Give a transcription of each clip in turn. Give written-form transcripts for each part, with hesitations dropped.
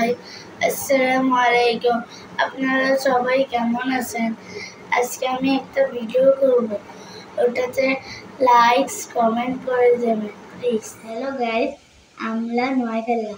ভাই, আসসালামু আলাইকুম। আপনারা সবাই কেমন আছেন? আজকে আমি একটা ভিডিও করব, ওটাতে লাইকস কমেন্ট করে দেবেন প্লিজ। হ্যালো গাইস, আমরা নোয়াখালী,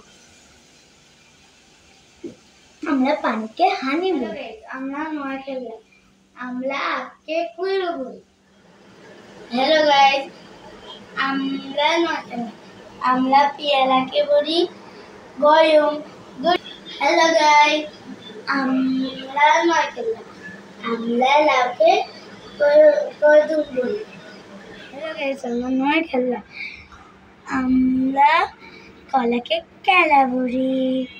আমরা পানিকে হানি বলি। আমরা নোয়াখালী, আমরা আজকে কুইরো বলি। হ্যালো গাইস, আমরা নোয়াখালী, আমরা পেয়ারাকে বলি গয়ম। হ্যালো গাইস, আমরা নোয়াখালী, আমরা লাউকে কদম বলি। হ্যালো গাইস, আমরা নোয়াখালী, আমরা কলাকে কেলা বলি।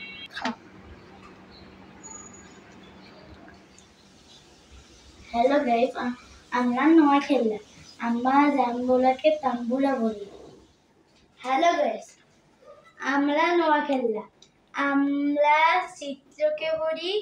হ্যালো গাইস, আমরা নোয়াখালী, আমরা জাম্বুলাকে তাম্বুলা বলি। হ্যালো গাইস, আমরা নোয়াখালী, আমরা চিত্রকে বলি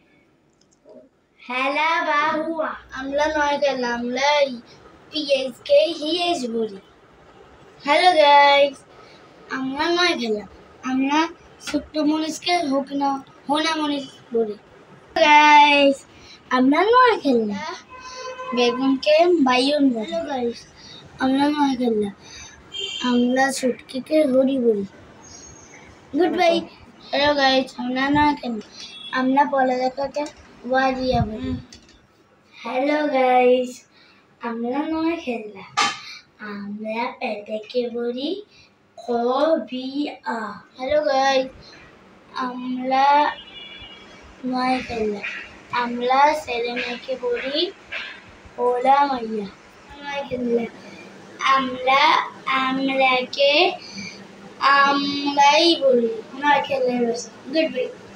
হেলা বা হুয়া। আমরা নোয়াখালী, আমরা পিএসকে হিএস বলি। হ্যালো গাইস, আমরা নোয়াখালী, আমরা ছোট্ট মরিচকে হোনা মরিচ বলি। গাইস, আমরা নোয়াখালী, বেগুনকে বাইয়ন বলি। হ্যালো গাইস, আমরা নোয়াখালী, আমরা ছুটকিকে হরি বলি। Good bye. হ্যালো গাইস, আমরা নোয়াখালী, আমরা পড়ালেখাকে ওয়াজিয়া বলি। হ্যালো গাইস, আমরা নোয়াখালী, আমরা পেটেকে বলি খবিয়া। হ্যালো গাইস, আমরা নোয়াখালী, আমরা ছেলে মেয়েকে বলি ওলা মাইয়া। নোয়াখালী, আমরা আমরাকে আমরাই বলি। Noakhali, good by.